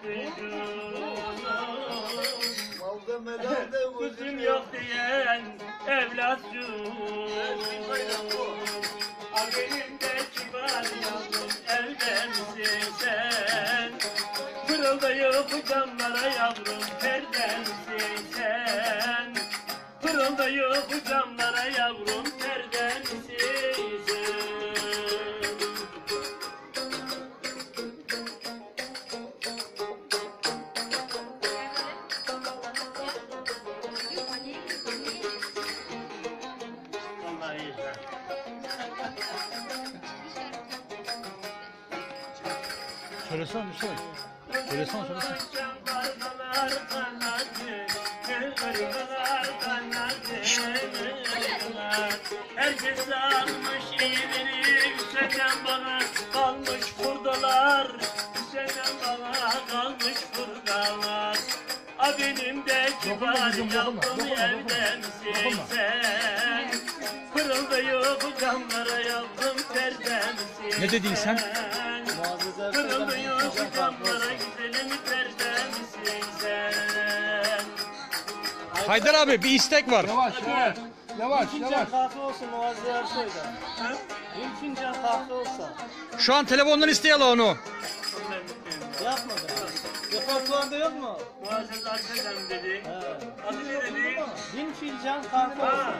Kızım yok diyen evlatçım. Benim de kibar yavrum evde misin sen? Pırıldayıp camlara yavrum perde misin sen? Pırıldayıp camlara yavrum perde misin sen? Söylesene bir şey. Söylesene. Herkes almış iyiliğini, Hüseyin'den bana kalmış buradalar. Hüseyin'den bana kalmış buradalar. Benim de kibar yavrum evde misin sen? Pırıldayıp camlara yavrum perde misin? Ne dedin sen? Pırıldayıp camlara güzelim perde misin sen? Haydar abi bir istek var. Yavaş. Fincan kahve olsun Muazzez Ersoy'da. Bir fincan kahve olsa. Şu an telefondan isteyelim onu. Yapmadı. Repertuarda yok mu? Muazzez Ersoy'dan dedi. Adı ne dedi? Bin fincan kahve olsun.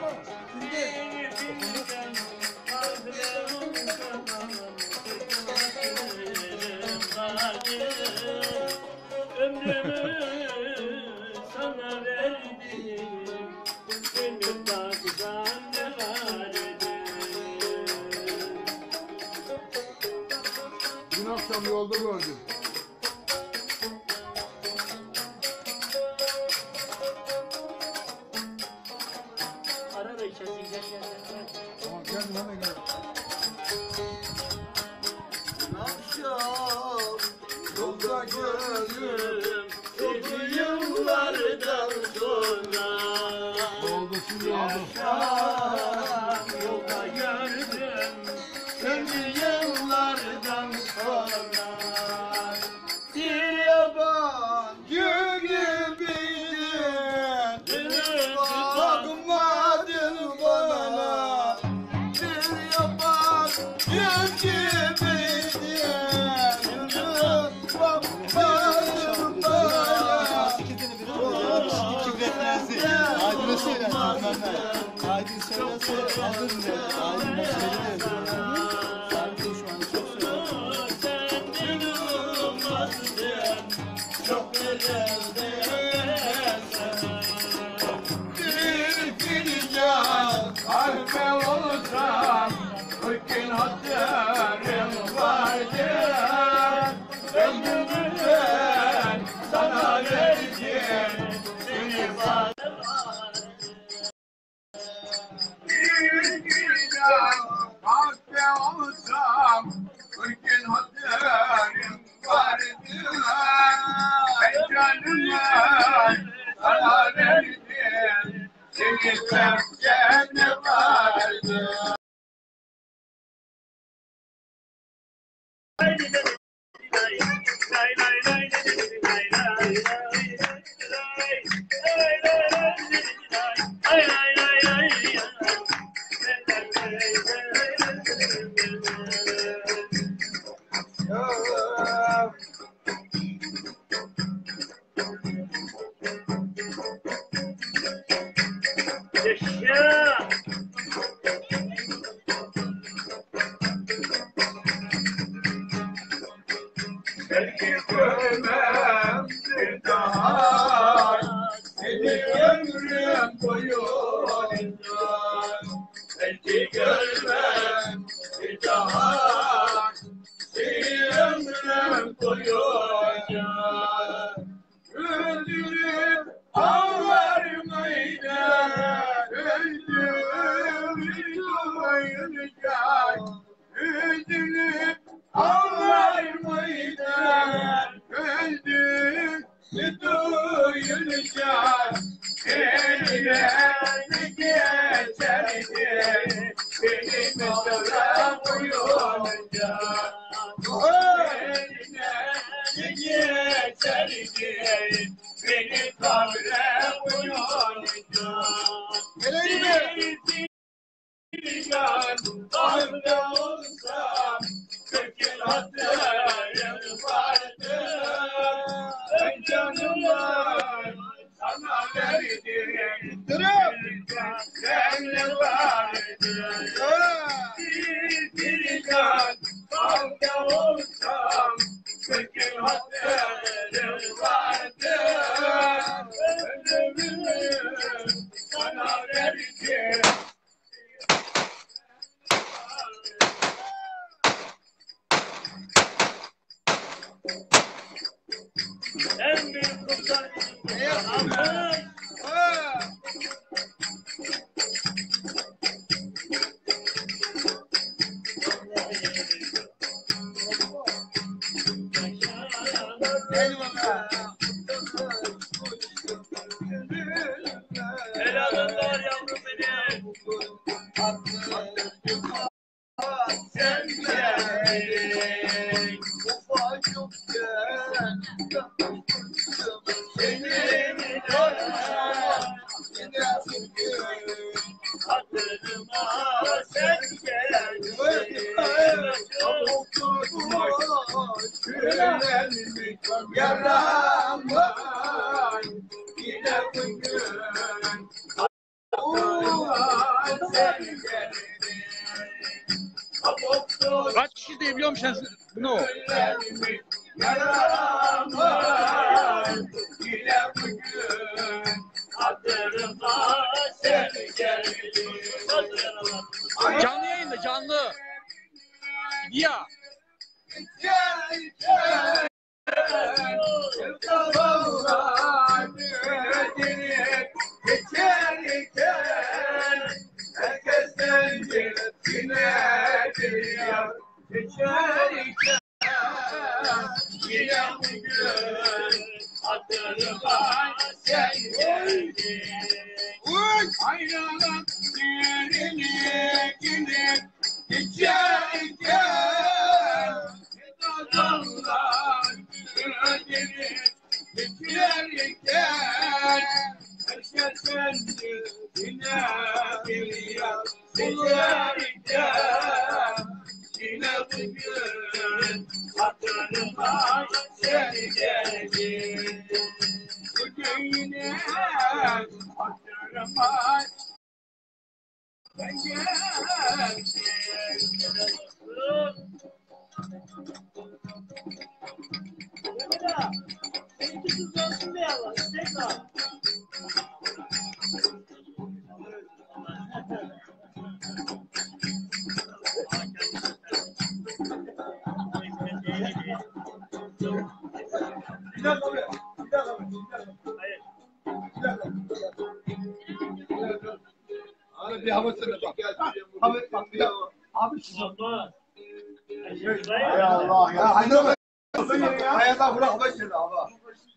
Ömrümü sana verdim. Gönlüm bakıdan ne vardı? Dün akşam yolda gördüm. Ara da içersin gel. Tamam geldim hemen geldim. Akşam yolda gördüm seni yıllardan sonra. Oldu şimdi oldu. Akşam yolda gördüm seni yıllardan sonra. Bir yabancı gibiydin, bakmadın bana. Bir yabancı gibiydin, bakmadın bana. Aydın'a söyler. Aydın söylerse aldın der. Aydın'a söyler. Şarkıyı şu an çok söylüyor. Sen yanılmazdın, çok ellerde Bir fincan kahve olsam, 40 gün hatırım vardı. Ömrümden sana verdim, seni var. Bir fincan kahve olsam, 40 gün hatırım vardı. Canımdan sana verdim, seni sevken ne vardı? Yaşa! Seni görmem bir daha, seni ömrüm boyunca. Seni görmem bir daha, seni ömrüm boyunca. Öldürüp ağlar mıydı? Öldürüp doyunca. Öldürüp ağlar mıydı? Öldürüp doyunca. Eline geçerdi benim mesela boyunca. Eline geçerdi geçerdi, beni kabre koyacak. Figan, kahve olsam, 40 yıl hatırım vardı. Ben canımı sana verdim, senle vardı. Figan, kahve olsam, 40 yıl hatırım vardı. Ömrümü sana verdim. En büyük kurtar. Helalın var yavrum benim. Sen geldin, ufacıkken seni hatırıma sen geldin. Küllenmiş yaram var, yine bugün sen geldin. Kaç kişi diye biliyor musun sen? Ne o? Yaram var, yine bugün hatırıma sen geldin. Canlı yayında canlı. Ya. Herkesten yine geçerken yine bugün hatırıma sen geldin. Aynalar yerini gidip geçerken adamlar ödenip geçerken herkes kendi yine biliyor geçerken yine bugün hatırıma sen geldin. Bugün yine hatırıma sen geldin. Abi bir havasını bak. Abi bak bir dakika. Abi Hay Allah ya. Haydi abi. Hayata bırak hava seni abi.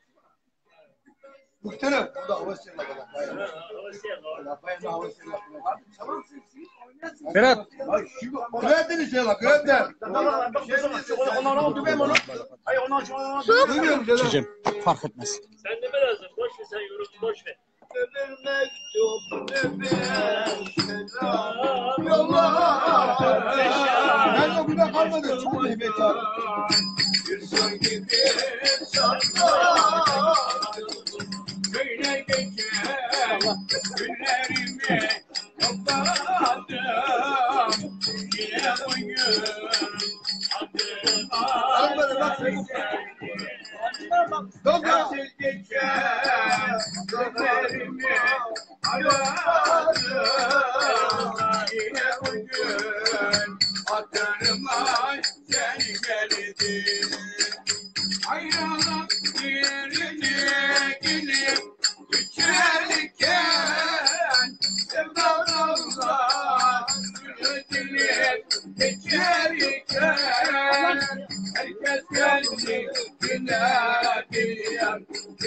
Muhterem. Bu da hava seni bak. Hayata hava seni bak. Berat. Güvendir işte bak. Güvendir. Duymuyorum canım. Çocuk fark etmez. Sen de biraz boş ver, sen yorum boş ver. Ömür mektup yollar. Nerede burada kalmadı? Çok iyi bekar. Bir son gibi saklar. Böyle geçer günlerimi kapattım. Yine bugün hatırıma Dobra. geçer günlerimi aradım. Yine bugün hatırıma sen geldin. Aynalar yerini gidip geçerken sevdalar dilip geçerken herkes kendi yine biliyor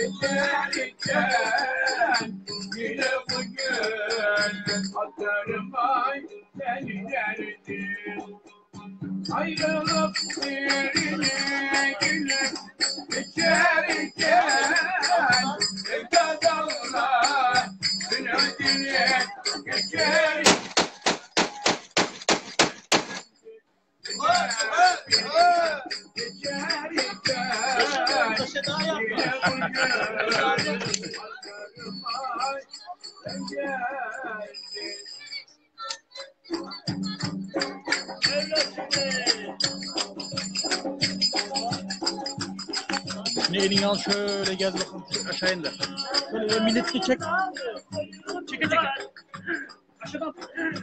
geçerken yine bugün hatırıma sen geldin. Ayrılıp yerine gülüp geçer Ne elini al şöyle gez bakalım aşağı indir. Böyle milletini çek. Çeke çeke. Aşağıdan.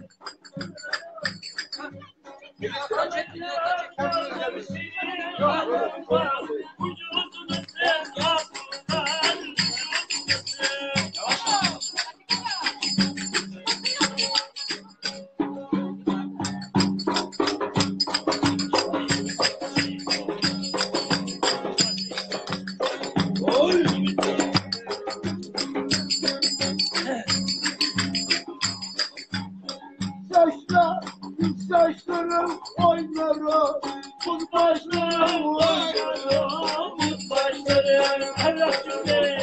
Saçlarım oynarım, bu başlarım oynarım, bu başlarım Allah cümle.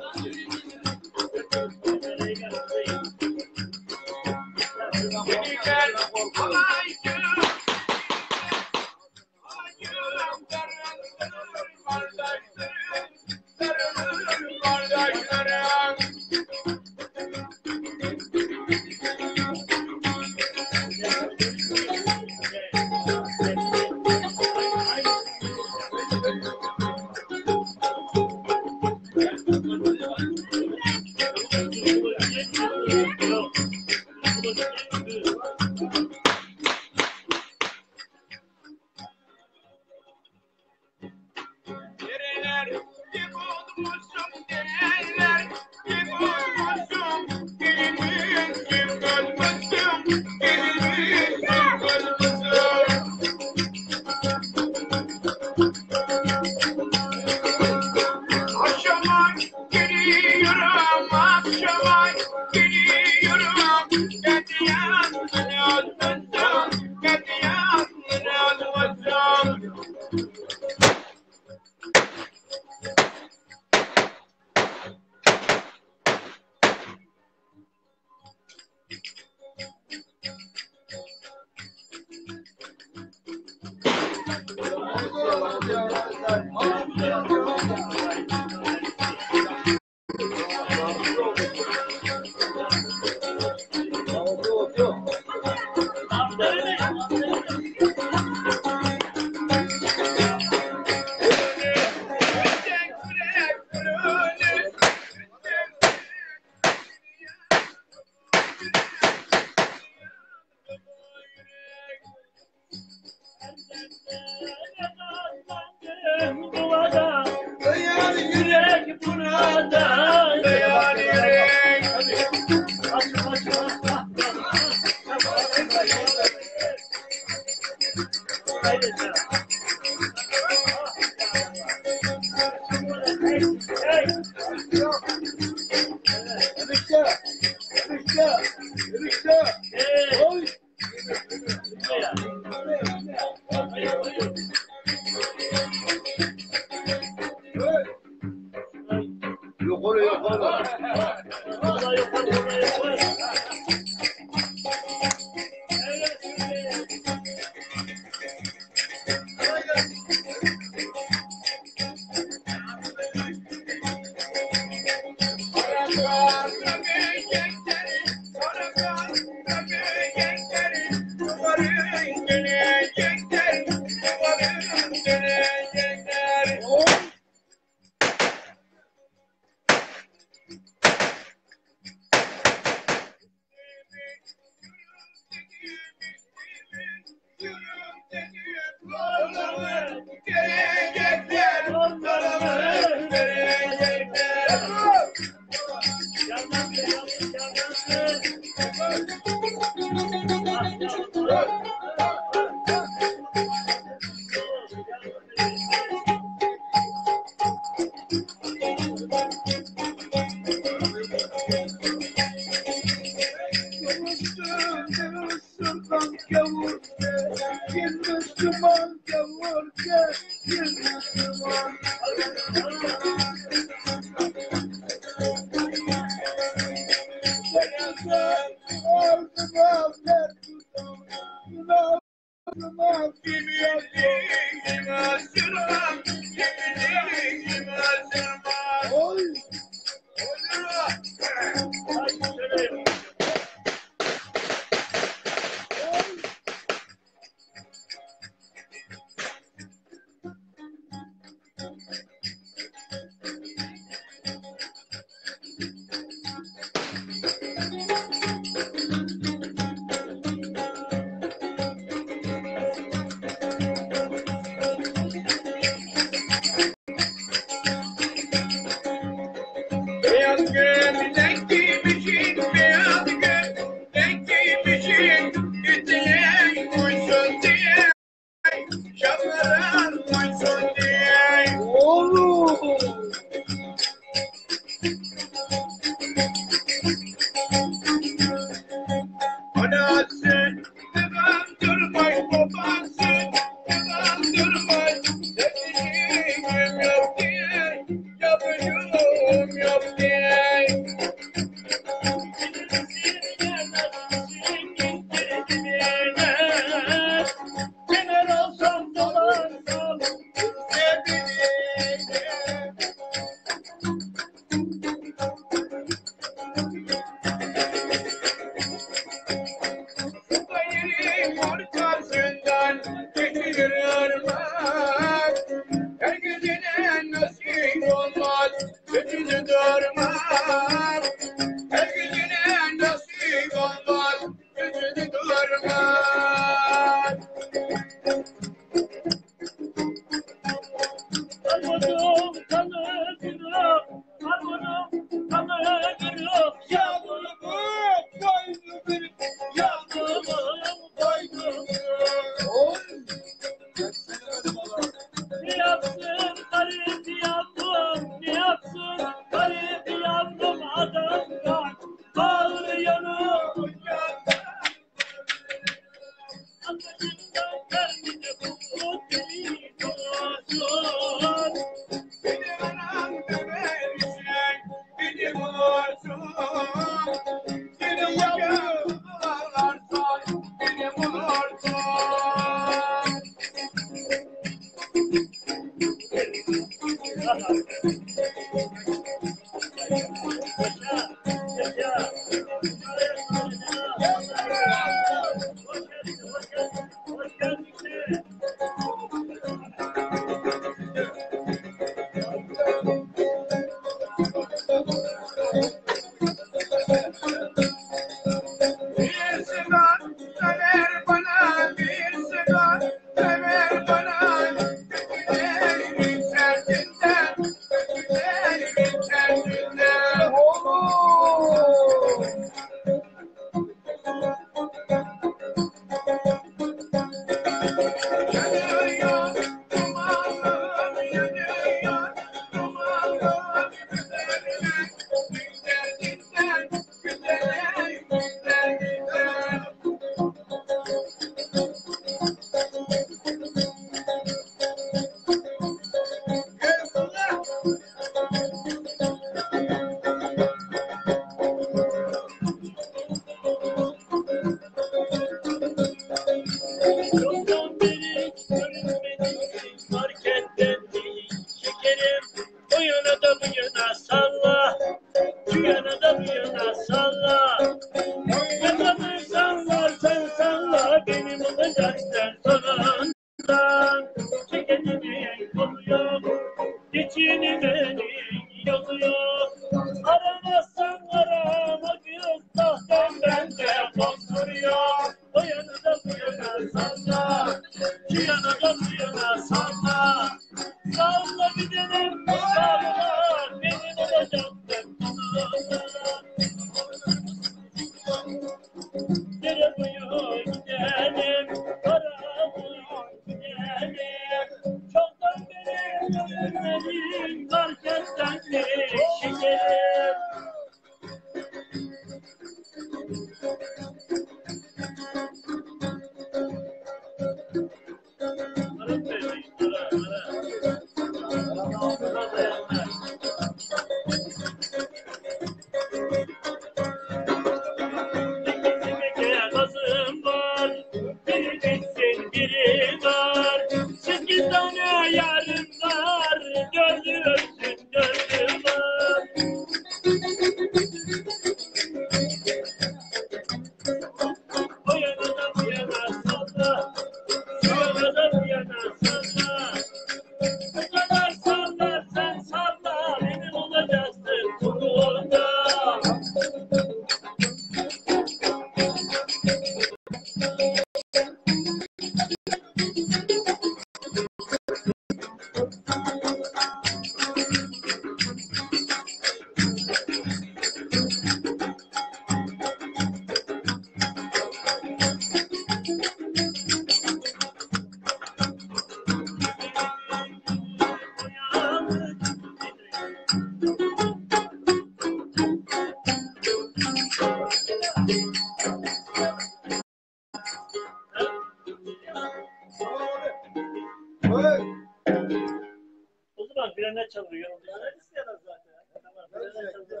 O zaman bir ne çalıyor? Ben istedim zaten. Tamam, bir çalıyor.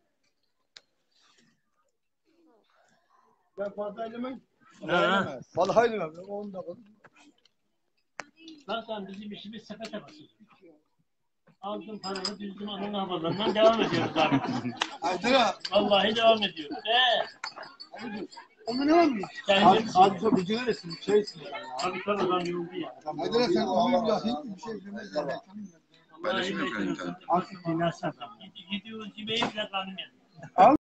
Ben fazla elemem. Ha. Vallahi elemem. 10 dakika. Zaten bizim işimiz sepete basıyor. Aldığın paranı düzgün alın havalarından devam ediyoruz abi. Haydi ya. Vallahi devam ediyoruz. Onda ne varmış? Kendimiz. Abi çok güzel resim. Şey isim. Tabii tabii adam yoruldu ya. Haydi ya sen onu ya. Hiçbir şey bilmez. Vallahi dinlersen. Gidiyoruz yemeği bile kanım yani.